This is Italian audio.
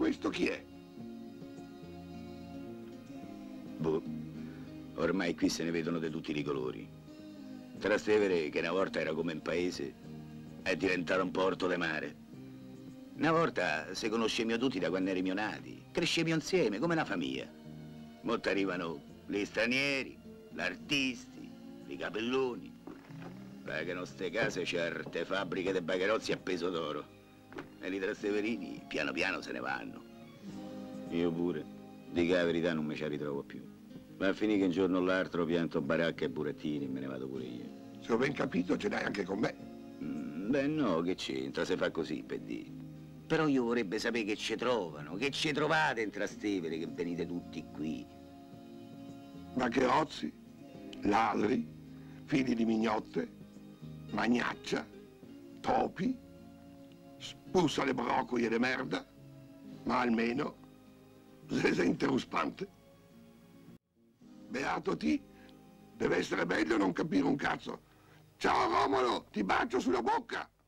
questo chi è? Boh, ormai qui se ne vedono di tutti i colori. Trastevere, che una volta era come un paese, è diventato un porto di mare. Una volta si conoscevamo tutti da quando eravamo nati, crescevamo insieme come una famiglia. Molti arrivano gli stranieri, gli artisti, i capelloni. Pagano ste case certe fabbriche di bagherozzi a peso d'oro. E i trasteverini piano piano se ne vanno. Io pure, dico la verità, non mi ci ritrovo più. Ma a finire che un giorno o l'altro pianto baracca e burattini e me ne vado pure io. Se ho ben capito ce l'hai anche con me. Beh no, che c'entra, se fa così per dire. Però io vorrebbe sapere che ci trovano, che ci trovate in Trastevere, che venite tutti qui. Bagherozzi, ladri, figli di mignotte, magnaccia, topi, spulsa le brocoli e le merda, ma almeno se sente ruspante. Beato ti, deve essere bello non capire un cazzo. Ciao Romolo, ti bacio sulla bocca!